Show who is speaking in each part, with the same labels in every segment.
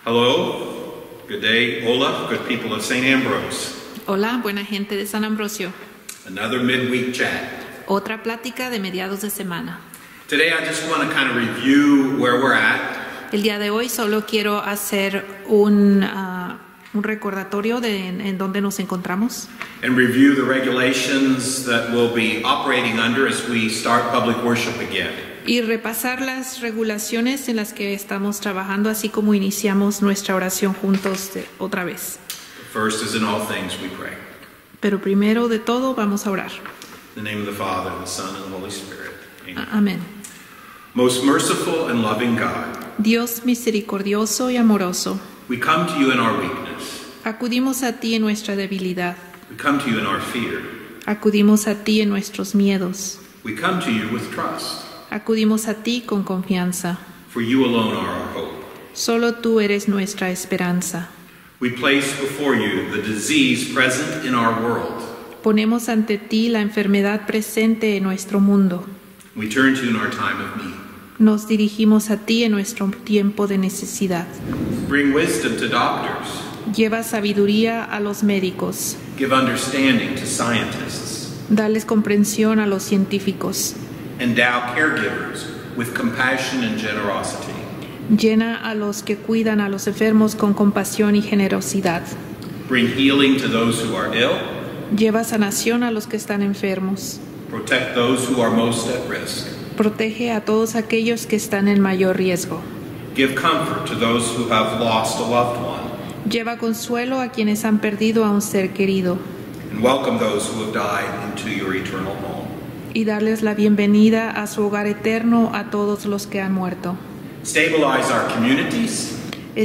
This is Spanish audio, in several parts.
Speaker 1: Hello, good day, hola, good people of St. Ambrose.
Speaker 2: Hola, buena gente de San Ambrosio.
Speaker 1: Another midweek chat.
Speaker 2: Otra plática de mediados de semana.
Speaker 1: Today I just want to kind of review where we're at.
Speaker 2: El día de hoy solo quiero hacer un recordatorio de en dónde nos encontramos.
Speaker 1: And review the regulations that we'll be operating under as we start public worship again.
Speaker 2: Y repasar las regulaciones en las que estamos trabajando, así como iniciamos nuestra oración juntos otra vez.
Speaker 1: First, as in all things, we pray.
Speaker 2: Pero primero de todo vamos a orar.
Speaker 1: In the name of the Father, and the Son, and the Holy Spirit. Amen.
Speaker 2: Amén.
Speaker 1: Most merciful and loving God,
Speaker 2: Dios misericordioso y amoroso,
Speaker 1: we come to you in our weakness.
Speaker 2: acudimos a ti en nuestra debilidad.
Speaker 1: We come to you in our fear.
Speaker 2: Acudimos a ti en nuestros miedos.
Speaker 1: We come to you with trust.
Speaker 2: Acudimos a ti con confianza.
Speaker 1: For you alone are our hope.
Speaker 2: Solo tú eres nuestra esperanza.
Speaker 1: We place before you the disease present in our world.
Speaker 2: Ponemos ante ti la enfermedad presente en nuestro mundo.
Speaker 1: We turn to you in our time of need.
Speaker 2: Nos dirigimos a ti en nuestro tiempo de necesidad.
Speaker 1: Bring wisdom to doctors.
Speaker 2: Lleva sabiduría a los médicos.
Speaker 1: Give understanding to scientists.
Speaker 2: Dales comprensión a los científicos.
Speaker 1: Endow caregivers with compassion and generosity.
Speaker 2: Llena a los que cuidan a los enfermos con compasión y generosidad.
Speaker 1: Bring healing to those who are ill.
Speaker 2: Lleva sanación a los que están enfermos.
Speaker 1: Protect those who are most at risk.
Speaker 2: Protege a todos aquellos que están en mayor riesgo.
Speaker 1: Give comfort to those who have lost a loved one.
Speaker 2: Lleva consuelo a quienes han perdido a un ser querido.
Speaker 1: And welcome those who have died into your eternal home.
Speaker 2: Y darles la bienvenida a su hogar eterno a todos los que han muerto.
Speaker 1: Stabilize our communities.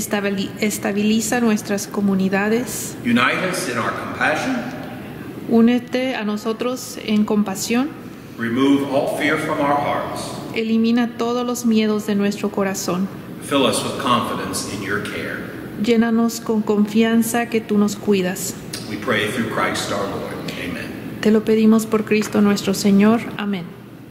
Speaker 2: Estabiliza nuestras comunidades.
Speaker 1: Unite us in our compassion.
Speaker 2: Únete a nosotros en compasión.
Speaker 1: Remove all fear from our hearts.
Speaker 2: Elimina todos los miedos de nuestro corazón.
Speaker 1: Fill us with confidence in your care.
Speaker 2: Llénanos con confianza que tú nos cuidas.
Speaker 1: We pray through Christ our Lord. Amen.
Speaker 2: Te lo pedimos por Cristo nuestro Señor. Amén.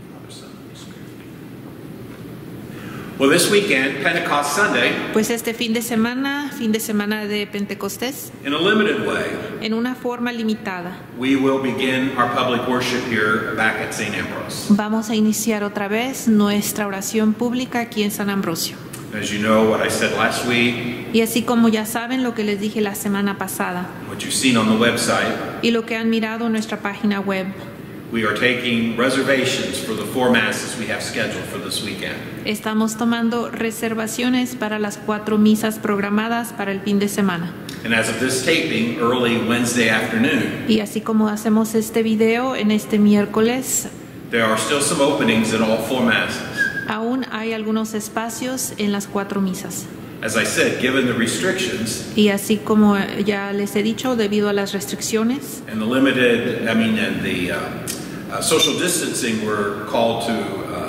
Speaker 1: Well, this weekend, Pentecost Sunday,
Speaker 2: Pues este fin de semana de Pentecostés,
Speaker 1: in a limited way,
Speaker 2: en una forma limitada,
Speaker 1: we will begin our public worship here back at St. Ambrose.
Speaker 2: vamos a iniciar otra vez nuestra oración pública aquí en San Ambrosio.
Speaker 1: As you know, what I said last week,
Speaker 2: Y así como ya saben lo que les dije la semana pasada
Speaker 1: what you've seen on the website,
Speaker 2: y lo que han mirado en nuestra página web,
Speaker 1: we are taking reservations for the 4 masses we have scheduled for this weekend.
Speaker 2: estamos tomando reservaciones para las 4 misas programadas para el fin de semana.
Speaker 1: And as of this taping, early Wednesday afternoon,
Speaker 2: Y así como hacemos este video en este miércoles,
Speaker 1: there are still some openings in all 4 masses.
Speaker 2: aún hay algunos espacios en las 4 misas.
Speaker 1: As I said, given the restrictions
Speaker 2: Y así como ya les he dicho, debido a las restricciones
Speaker 1: and the limited, and the social distancing we're called to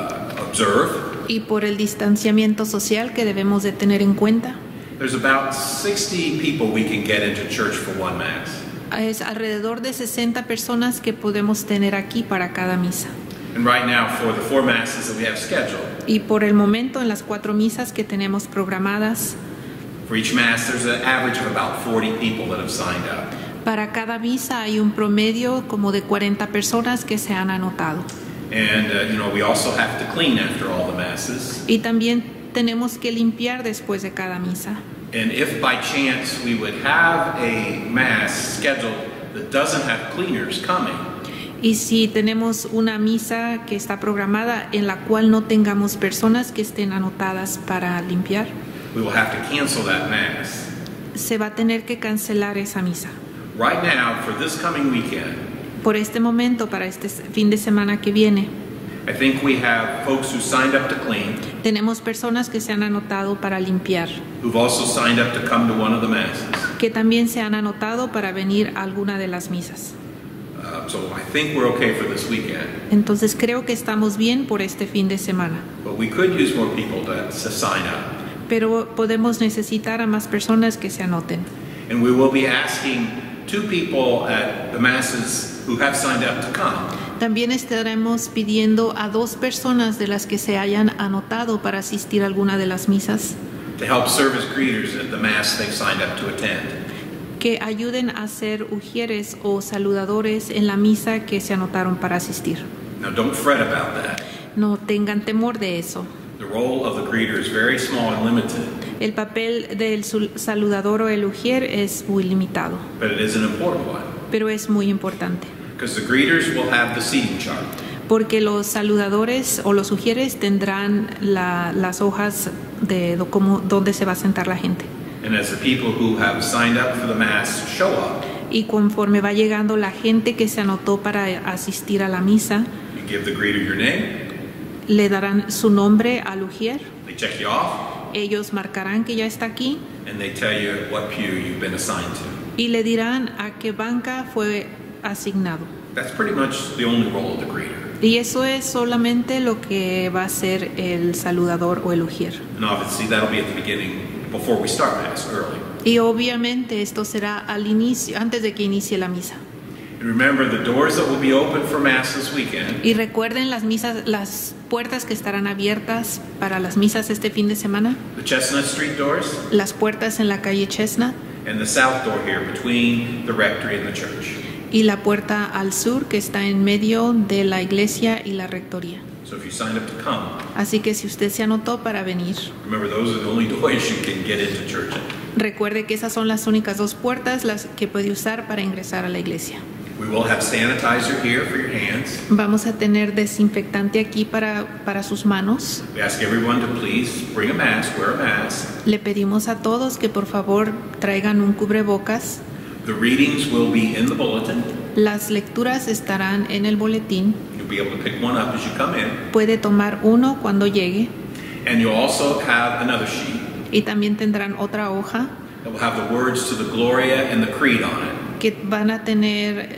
Speaker 1: observe,
Speaker 2: y por el distanciamiento social que debemos de tener en cuenta,
Speaker 1: there's about 60 people we can get into church for 1 mass.
Speaker 2: es alrededor de 60 personas que podemos tener aquí para cada misa.
Speaker 1: And right now, for the 4 masses that we have scheduled,
Speaker 2: Y por el momento en las 4 misas que tenemos programadas,
Speaker 1: for each mass, there's an average of about 40 people that have signed up.
Speaker 2: para cada misa hay un promedio como de 40 personas que se han anotado.
Speaker 1: And, we also have to clean after all the masses.
Speaker 2: Y también tenemos que limpiar después de cada misa.
Speaker 1: And if by chance we would have a mass scheduled that doesn't have cleaners coming,
Speaker 2: Y si tenemos una misa que está programada en la cual no tengamos personas que estén anotadas para limpiar,
Speaker 1: we will have to cancel that mass.
Speaker 2: se va a tener que cancelar esa misa.
Speaker 1: Right now, for this coming weekend,
Speaker 2: Por este momento, para este fin de semana que viene,
Speaker 1: I think we have folks who signed up to clean,
Speaker 2: tenemos personas que se han anotado para limpiar,
Speaker 1: who've also signed up to come to one of the masses.
Speaker 2: que también se han anotado para venir a alguna de las misas.
Speaker 1: So I think we're okay for this weekend.
Speaker 2: Entonces creo que estamos bien por este fin de semana.
Speaker 1: But we could use more people to sign up.
Speaker 2: Pero podemos necesitar a más personas que se anoten.
Speaker 1: And we will be asking 2 people at the masses who have signed up to come.
Speaker 2: También estaremos pidiendo a 2 personas de las que se hayan anotado para asistir a alguna de las misas
Speaker 1: to help serve as greeters at the Mass they've signed up to attend.
Speaker 2: Que ayuden a ser ujieres o saludadores en la misa que se anotaron para asistir.
Speaker 1: Now don't fret about that.
Speaker 2: No tengan temor de eso.
Speaker 1: The role of the greeter is very small and limited,
Speaker 2: El papel del saludador o el ujier es muy limitado,
Speaker 1: but it is an important one,
Speaker 2: pero es muy importante.
Speaker 1: because the greeters will have the seating chart.
Speaker 2: Porque los saludadores o los ujieres tendrán las hojas de donde se va a sentar la gente.
Speaker 1: And as the people who have signed up for the Mass show up,
Speaker 2: Y conforme va llegando la gente que se anotó para asistir a la misa,
Speaker 1: you give the greeter your name,
Speaker 2: le darán su nombre al ujier.
Speaker 1: they check you off,
Speaker 2: Ellos marcarán que ya está aquí
Speaker 1: and they tell you what pew you've been assigned to.
Speaker 2: y le dirán a qué banca fue asignado.
Speaker 1: That's pretty much the only role of the greeter.
Speaker 2: Y eso es solamente lo que va a hacer el saludador o el ujier.
Speaker 1: And obviously that'll be at the beginning, before we start Mass, early.
Speaker 2: Y obviamente esto será al inicio, antes de que inicie la misa.
Speaker 1: And remember, the doors that will be open for Mass this weekend
Speaker 2: Y recuerden las misas, las puertas que estarán abiertas para las misas este fin de semana,
Speaker 1: the Chestnut Street doors
Speaker 2: las puertas en la calle Chestnut
Speaker 1: and the south door here between the rectory and the church.
Speaker 2: y la puerta al sur que está en medio de la iglesia y la rectoría.
Speaker 1: So if you signed up to come,
Speaker 2: Así que si usted se anotó para venir,
Speaker 1: remember those are the only doors you can get into church in.
Speaker 2: recuerde que esas son las únicas dos puertas las que puede usar para ingresar a la iglesia.
Speaker 1: We will have sanitizer here for your hands.
Speaker 2: Vamos a tener desinfectante aquí para sus manos.
Speaker 1: We ask everyone to please bring a mask, wear a mask.
Speaker 2: Le pedimos a todos que por favor traigan un cubrebocas.
Speaker 1: The readings will be in the bulletin.
Speaker 2: Las lecturas estarán en el boletín.
Speaker 1: You'll be able to pick one up as you come in.
Speaker 2: Puede tomar uno cuando llegue
Speaker 1: And you'll also have another sheet
Speaker 2: y también tendrán otra hoja
Speaker 1: that will have the words to the Gloria and the Creed on it.
Speaker 2: que van a tener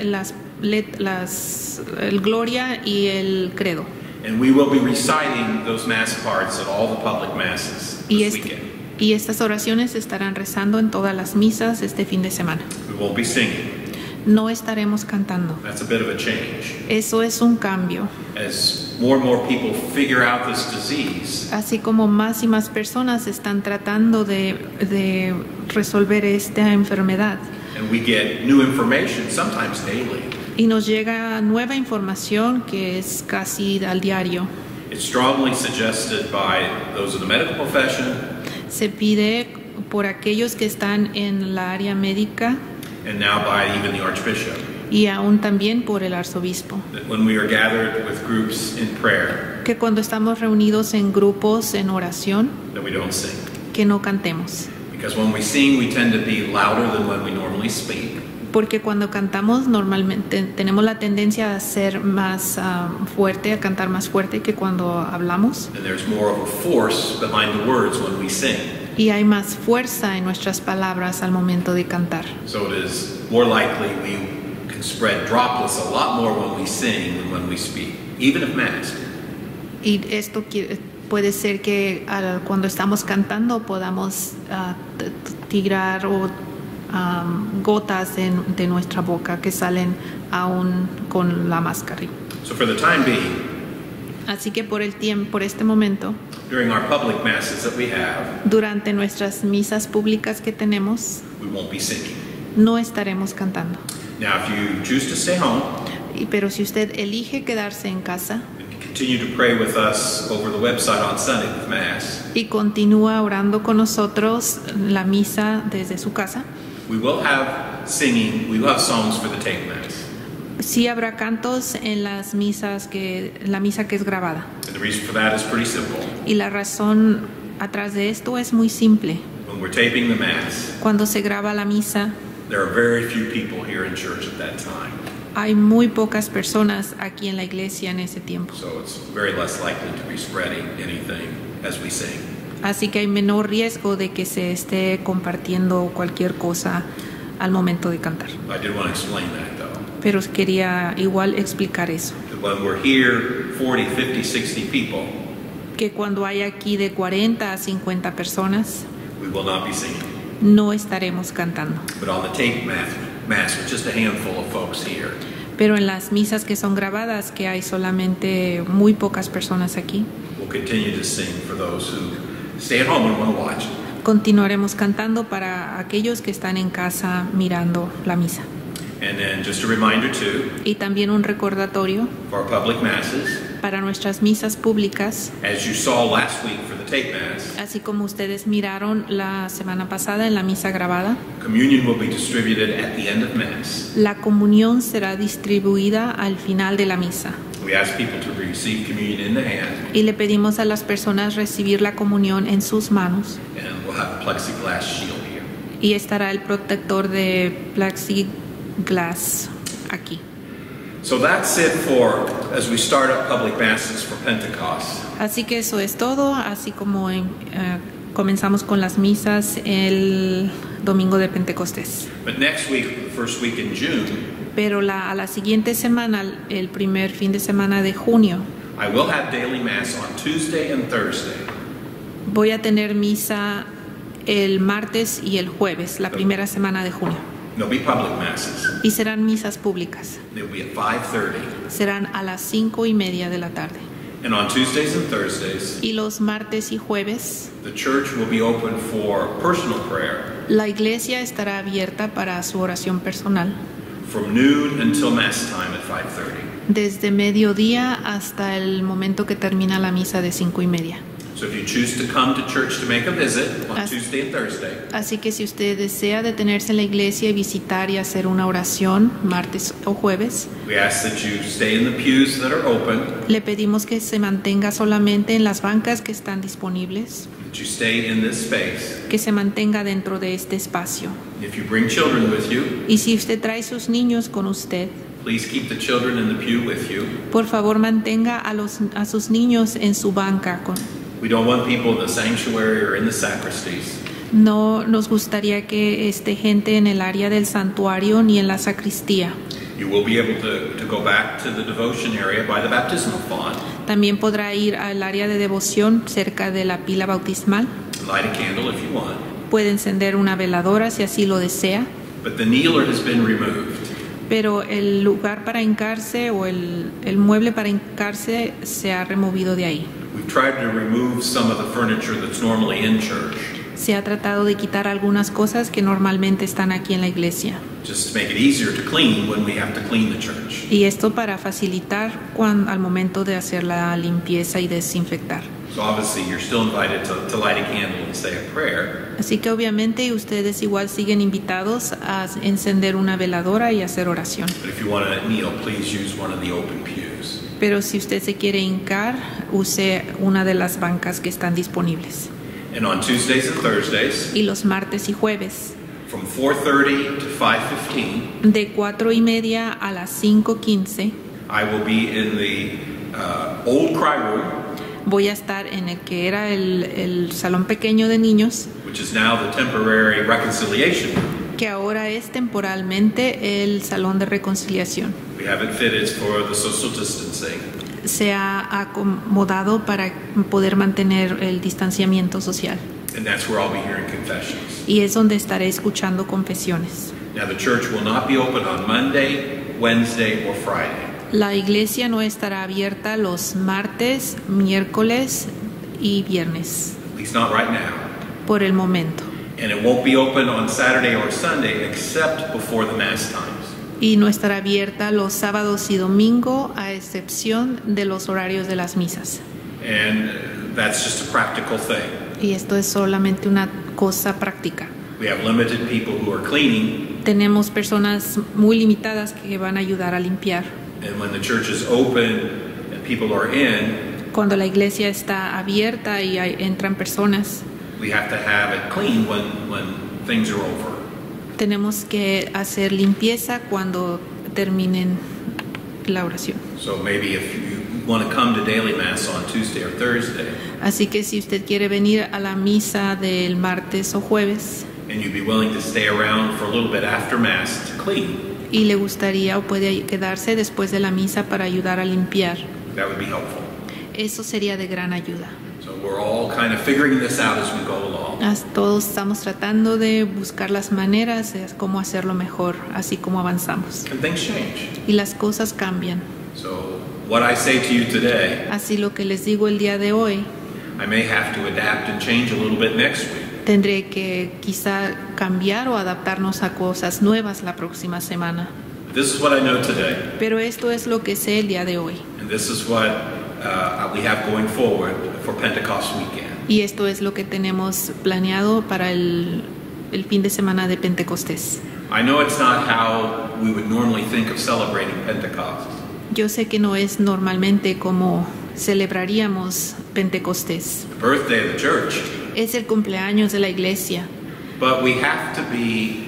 Speaker 2: el Gloria y el Credo.
Speaker 1: And we will be reciting those mass parts at all the public masses
Speaker 2: Y,
Speaker 1: this weekend.
Speaker 2: y estas oraciones se estarán rezando en todas las misas este fin de semana.
Speaker 1: We won't be singing.
Speaker 2: No estaremos cantando.
Speaker 1: That's a bit of a change.
Speaker 2: Eso es un cambio.
Speaker 1: As more and more people figure out this disease,
Speaker 2: Así como más y más personas están tratando de resolver esta enfermedad.
Speaker 1: and we get new information, sometimes daily,
Speaker 2: Y nos llega nueva información que es casi al diario.
Speaker 1: it's strongly suggested by those in the medical profession
Speaker 2: Se pide por aquellos que están en la área médica
Speaker 1: and now by even the Archbishop
Speaker 2: y aún también por el arzobispo,
Speaker 1: that when we are gathered with groups in prayer,
Speaker 2: que cuando estamos reunidos en grupos en oración,
Speaker 1: that we don't sing.
Speaker 2: que no cantemos.
Speaker 1: Because when we sing, we tend to be louder than when we normally speak.
Speaker 2: Porque cuando cantamos normalmente tenemos la tendencia a ser más fuerte, a cantar más fuerte que cuando hablamos.
Speaker 1: And there's more of a force behind the words when we sing.
Speaker 2: Y hay más fuerza en nuestras palabras al momento de cantar.
Speaker 1: So it is more likely we can spread droplets a lot more when we sing than when we speak, even if masked.
Speaker 2: Y esto puede ser que cuando estamos cantando podamos tirar gotas de nuestra boca que salen aún con la máscara.
Speaker 1: So for the time being,
Speaker 2: Así que por este momento,
Speaker 1: during our public masses that we have,
Speaker 2: durante nuestras misas públicas que tenemos,
Speaker 1: we won't be singing.
Speaker 2: no estaremos cantando.
Speaker 1: Now, if you choose to stay home
Speaker 2: Pero si usted elige quedarse en casa
Speaker 1: and continue to pray with us over the website on Sunday with Mass,
Speaker 2: y continúa orando con nosotros la misa desde su casa,
Speaker 1: we will have singing, we will have songs for the tape Mass.
Speaker 2: sí habrá cantos en la misa que es grabada.
Speaker 1: And the reason for that is pretty simple.
Speaker 2: Y la razón atrás de esto es muy simple.
Speaker 1: When we're taping the Mass,
Speaker 2: Cuando se graba la misa,
Speaker 1: there are very few people here in church at that time.
Speaker 2: hay muy pocas personas aquí en la iglesia en ese tiempo.
Speaker 1: So it's very less likely to be spreading anything as we sing.
Speaker 2: Así que hay menor riesgo de que se esté compartiendo cualquier cosa al momento de cantar.
Speaker 1: I did want to explain that though.
Speaker 2: Pero quería igual explicar eso.
Speaker 1: That when we're here, 40, 50, 60 people,
Speaker 2: Que cuando hay aquí de 40 a 50 personas,
Speaker 1: we will not be singing.
Speaker 2: no estaremos cantando.
Speaker 1: But on the tape Mass with just a handful of folks here,
Speaker 2: Pero en las misas que son grabadas, que hay solamente muy pocas personas aquí,
Speaker 1: we'll continue to sing for those who stay at home and want to watch.
Speaker 2: Continuaremos cantando para aquellos que están en casa mirando la misa.
Speaker 1: And then just a reminder too,
Speaker 2: Y también un recordatorio
Speaker 1: for our public masses,
Speaker 2: para nuestras misas públicas,
Speaker 1: as you saw last week for the tape mass,
Speaker 2: así como ustedes miraron la semana pasada en la misa grabada.
Speaker 1: communion will be distributed at the end of mass.
Speaker 2: La comunión será distribuida al final de la misa.
Speaker 1: We ask people to receive communion in the hand,
Speaker 2: Y le pedimos a las personas recibir la comunión en sus manos.
Speaker 1: and we'll have a plexiglass shield here.
Speaker 2: Y estará el protector de plexiglass aquí.
Speaker 1: So that's it for as we start up public masses for Pentecost.
Speaker 2: Así que eso es todo, así como comenzamos con las misas el domingo de Pentecostés.
Speaker 1: But next week, the first week in June,
Speaker 2: Pero a la siguiente semana, el primer fin de semana de junio,
Speaker 1: I will have daily mass on Tuesday and Thursday.
Speaker 2: voy a tener misa el martes y el jueves, la primera semana de junio.
Speaker 1: There'll be public masses.
Speaker 2: Y serán misas públicas.
Speaker 1: They'll be at 5:30.
Speaker 2: Serán a las 5:30 de la tarde.
Speaker 1: And on Tuesdays and Thursdays,
Speaker 2: Y los martes y jueves,
Speaker 1: the church will be open for personal prayer
Speaker 2: la iglesia estará abierta para su oración personal
Speaker 1: from noon until mass time at 5:30.
Speaker 2: desde mediodía hasta el momento que termina la misa de 5:30.
Speaker 1: So if you choose to come to church to make a visit on
Speaker 2: As-
Speaker 1: Tuesday and Thursday,
Speaker 2: Así que si usted desea detenerse en la iglesia y visitar y hacer una oración martes o jueves,
Speaker 1: we ask that you stay in the pews that are open,
Speaker 2: le pedimos que se mantenga solamente en las bancas que están disponibles,
Speaker 1: that you stay in this space.
Speaker 2: que se mantenga dentro de este espacio.
Speaker 1: If you bring children with you,
Speaker 2: Y si usted trae sus niños con usted,
Speaker 1: please keep the children in the pew with you.
Speaker 2: por favor mantenga a sus niños en su banca.
Speaker 1: We don't want people in the sanctuary or in the sacristies.
Speaker 2: No nos gustaría que esté gente en el área del santuario ni en la sacristía.
Speaker 1: You will be able to go back to the devotion area by the baptismal font,
Speaker 2: También podrá ir al área de devoción cerca de la pila bautismal.
Speaker 1: light a candle if you want.
Speaker 2: Puede encender una veladora si así lo desea.
Speaker 1: But the kneeler has been removed.
Speaker 2: Pero el lugar para hincarse o el mueble para hincarse se ha removido de ahí.
Speaker 1: We've tried to remove some of the furniture that's normally in church,
Speaker 2: Se ha tratado de quitar algunas cosas que normalmente están aquí en la iglesia.
Speaker 1: just to make it easier to clean when we have to clean the church.
Speaker 2: Y esto para facilitar al momento de hacer la limpieza y desinfectar.
Speaker 1: So obviously you're still invited to light a candle and say a prayer,
Speaker 2: Así que obviamente ustedes igual siguen invitados a encender una veladora y hacer oración.
Speaker 1: but if you want to kneel, please use one of the open pews.
Speaker 2: Pero si usted se quiere hincar, use una de las bancas que están disponibles.
Speaker 1: And on Tuesdays and Thursdays,
Speaker 2: Y los martes y jueves,
Speaker 1: from 4:30 to 5:15,
Speaker 2: de 4:30 a las 5:15,
Speaker 1: I will be in the old cry room,
Speaker 2: voy a estar en el que era el salón pequeño de niños,
Speaker 1: which is now the temporary reconciliation room.
Speaker 2: que ahora es temporalmente el salón de reconciliación.
Speaker 1: We have it fitted for the social distancing.
Speaker 2: Se ha acomodado para poder mantener el distanciamiento social.
Speaker 1: And that's where I'll be hearing confessions.
Speaker 2: Y es donde estaré escuchando confesiones.
Speaker 1: Now, the church will not be open on Monday, Wednesday, or Friday.
Speaker 2: La iglesia no estará abierta los martes, miércoles y viernes,
Speaker 1: At least not right now.
Speaker 2: por el momento.
Speaker 1: And it won't be open on Saturday or Sunday except before the Mass times.
Speaker 2: Y no estará abierta los sábados y domingo, a excepción de los horarios de las misas.
Speaker 1: And that's just a practical thing.
Speaker 2: Y esto es solamente una cosa práctica.
Speaker 1: We have limited people who are cleaning,
Speaker 2: Tenemos personas muy limitadas que van a ayudar a limpiar.
Speaker 1: and when the church is open and people are in,
Speaker 2: Cuando la iglesia está abierta y entran personas,
Speaker 1: we have to have it clean when things are over.
Speaker 2: tenemos que hacer limpieza cuando terminen la oración.
Speaker 1: So maybe if you want to come to daily Mass on Tuesday or Thursday,
Speaker 2: Así que si usted quiere venir a la misa del martes o jueves
Speaker 1: and you'd be willing to stay around for a little bit after Mass to clean,
Speaker 2: y le gustaría o puede quedarse después de la misa para ayudar a limpiar,
Speaker 1: that would be helpful.
Speaker 2: eso sería de gran ayuda.
Speaker 1: So we're all kind of figuring this out as we go along.
Speaker 2: Todos estamos tratando de buscar las maneras de cómo hacerlo mejor, así como avanzamos.
Speaker 1: And things change.
Speaker 2: Y las cosas cambian.
Speaker 1: So what I say to you today,
Speaker 2: Así lo que les digo el día de hoy,
Speaker 1: I may have to adapt and change a little bit next week.
Speaker 2: Tendré que quizá cambiar o adaptarnos a cosas nuevas la próxima semana.
Speaker 1: This is what I know today,
Speaker 2: Pero esto es lo que sé el día de hoy.
Speaker 1: and this is what we have going forward for Pentecost weekend.
Speaker 2: Y esto es lo que tenemos planeado para el fin de semana de Pentecostés.
Speaker 1: I know it's not how we would normally think of celebrating Pentecost,
Speaker 2: Yo sé que no es normalmente como celebraríamos Pentecostés.
Speaker 1: the birthday of the church,
Speaker 2: Es el cumpleaños de la iglesia,
Speaker 1: but we have to be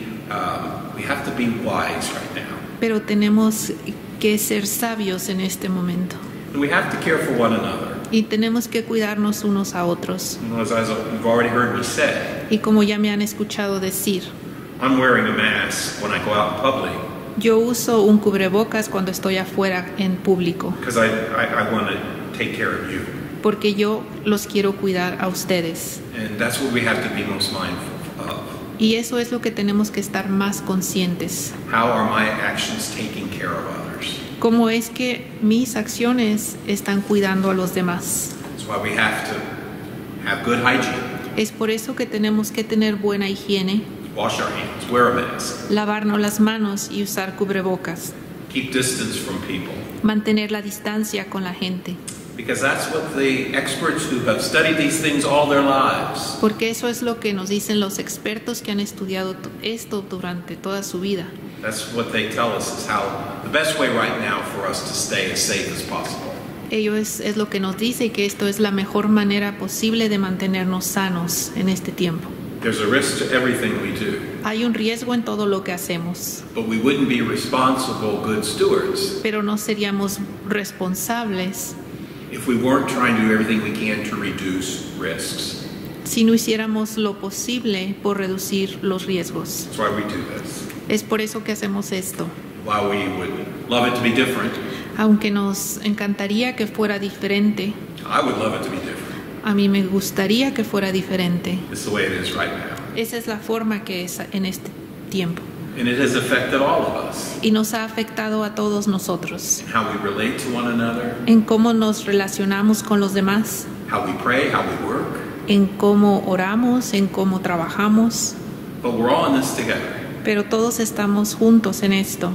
Speaker 1: wise right now,
Speaker 2: pero tenemos que ser sabios en este momento.
Speaker 1: and we have to care for one another.
Speaker 2: Y tenemos que cuidarnos unos a otros.
Speaker 1: You know, as you've already heard me say,
Speaker 2: Y como ya me han escuchado decir,
Speaker 1: I'm wearing a mask when I go out in public
Speaker 2: yo uso un cubrebocas cuando estoy afuera en público,
Speaker 1: because I want to take care of you,
Speaker 2: porque yo los quiero cuidar a ustedes.
Speaker 1: and that's what we have to be most mindful of.
Speaker 2: Y eso es lo que tenemos que estar más conscientes.
Speaker 1: How are my actions taking care of others?
Speaker 2: ¿Cómo es que mis acciones están cuidando a los demás?
Speaker 1: That's why we have to have good hygiene,
Speaker 2: Es por eso que tenemos que tener buena higiene,
Speaker 1: wash our hands, wear a mask,
Speaker 2: lavarnos las manos y usar cubrebocas,
Speaker 1: keep distance from people,
Speaker 2: mantener la distancia con la gente,
Speaker 1: because that's what the experts who have studied these things all their lives,
Speaker 2: porque eso es lo que nos dicen los expertos que han estudiado esto durante toda su vida.
Speaker 1: that's what they tell us is how the best way right now for us to stay as safe as possible.
Speaker 2: Ello es lo que nos dice que esto es la mejor manera posible de mantenernos sanos en este tiempo.
Speaker 1: There's a risk to everything we do,
Speaker 2: Hay un riesgo en todo lo que hacemos,
Speaker 1: but we wouldn't be responsible good stewards
Speaker 2: pero no seríamos responsables
Speaker 1: if we weren't trying to do everything we can to reduce risks.
Speaker 2: si no hiciéramos lo posible por reducir los riesgos.
Speaker 1: That's why we do this.
Speaker 2: Es por eso que hacemos esto.
Speaker 1: While we would love it to be different,
Speaker 2: Aunque nos encantaría que fuera diferente,
Speaker 1: I would love it to be different.
Speaker 2: a mí me gustaría que fuera diferente.
Speaker 1: It's the way it is right now.
Speaker 2: Esa es la forma que es en este tiempo.
Speaker 1: And it has affected all of us
Speaker 2: Y nos ha afectado a todos nosotros.
Speaker 1: in how we relate to one another,
Speaker 2: En cómo nos relacionamos con los demás,
Speaker 1: how we pray, how we work.
Speaker 2: en cómo oramos, en cómo trabajamos.
Speaker 1: But we're all in this together.
Speaker 2: Pero todos estamos juntos en esto.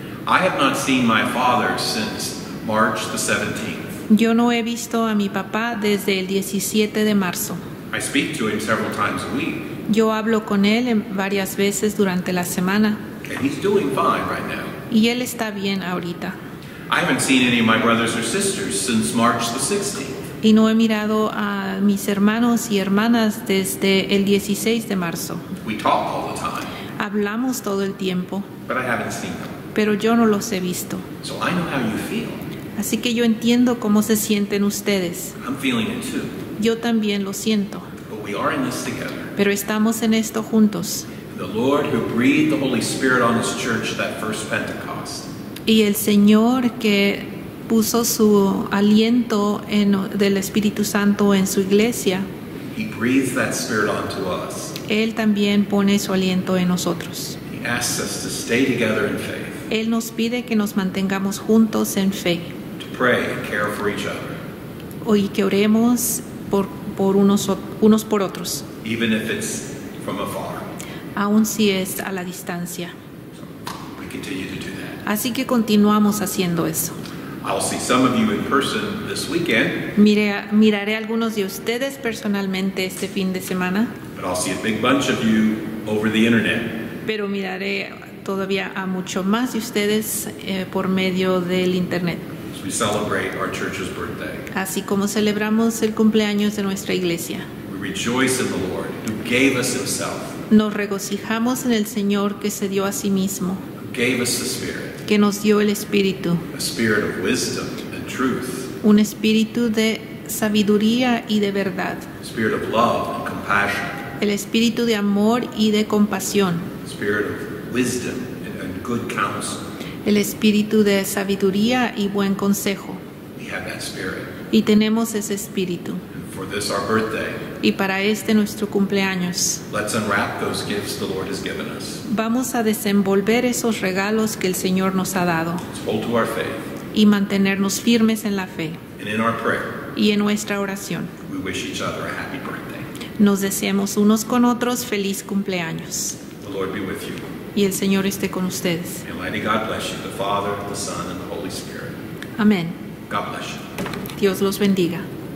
Speaker 1: I have not seen my father since March the 17th.
Speaker 2: Yo no he visto a mi papá desde el 17 de marzo.
Speaker 1: I speak to him several times a week,
Speaker 2: Yo hablo con él varias veces durante la semana
Speaker 1: and he's doing fine right now.
Speaker 2: y él está bien ahorita.
Speaker 1: I haven't seen any of my brothers or sisters since March the 16th.
Speaker 2: Y no he mirado a mis hermanos y hermanas desde el 16 de marzo.
Speaker 1: We talk all the time,
Speaker 2: Hablamos todo el tiempo,
Speaker 1: but I haven't seen them.
Speaker 2: pero yo no los he visto.
Speaker 1: So I know how you feel.
Speaker 2: Así que yo entiendo cómo se sienten ustedes.
Speaker 1: I'm feeling it too.
Speaker 2: Yo también lo siento,
Speaker 1: But we are in this together.
Speaker 2: pero estamos en esto juntos.
Speaker 1: The Lord who breathed the Holy Spirit on His church that first Pentecost,
Speaker 2: Y el Señor que puso su aliento del Espíritu Santo en su iglesia,
Speaker 1: He breathes that Spirit onto us.
Speaker 2: Él también pone su aliento en nosotros.
Speaker 1: He asks us to stay together in faith,
Speaker 2: Él nos pide que nos mantengamos juntos en fe
Speaker 1: to pray and care for each other,
Speaker 2: y que oremos por unos por otros,
Speaker 1: even if it's from afar.
Speaker 2: aun si es a la distancia.
Speaker 1: We continue to do that.
Speaker 2: Así que continuamos haciendo eso.
Speaker 1: I'll see some of you in person this weekend,
Speaker 2: Miraré a algunos de ustedes personalmente este fin de semana,
Speaker 1: but I'll see a big bunch of you over the internet.
Speaker 2: pero miraré todavía a mucho más de ustedes por medio del internet.
Speaker 1: As we celebrate our church's birthday.
Speaker 2: Así como celebramos el cumpleaños de nuestra iglesia.
Speaker 1: We rejoice in the Lord who gave us Himself,
Speaker 2: Nos regocijamos en el Señor que se dio a sí mismo,
Speaker 1: who gave us the Spirit,
Speaker 2: que nos dio el Espíritu,
Speaker 1: a spirit of wisdom and truth,
Speaker 2: un espíritu de sabiduría y de verdad,
Speaker 1: a spirit of love and compassion,
Speaker 2: el espíritu de amor y de compasión,
Speaker 1: a spirit of wisdom and good counsel.
Speaker 2: el espíritu de sabiduría y buen consejo.
Speaker 1: We have that spirit.
Speaker 2: Y tenemos ese espíritu.
Speaker 1: And for this, our birthday,
Speaker 2: Y para nuestro cumpleaños,
Speaker 1: let's unwrap those gifts the Lord has given us.
Speaker 2: vamos a desenvolver esos regalos que el Señor nos ha dado
Speaker 1: Let's hold to our faith.
Speaker 2: y mantenernos firmes en la fe
Speaker 1: And in our prayer,
Speaker 2: y en nuestra oración.
Speaker 1: we wish each other a happy birthday.
Speaker 2: nos deseemos unos con otros feliz cumpleaños.
Speaker 1: The Lord be with you.
Speaker 2: Y el Señor esté con ustedes.
Speaker 1: And mighty God bless you, the Father, the Son, and the Holy Spirit.
Speaker 2: Amén.
Speaker 1: God bless you.
Speaker 2: Dios los bendiga.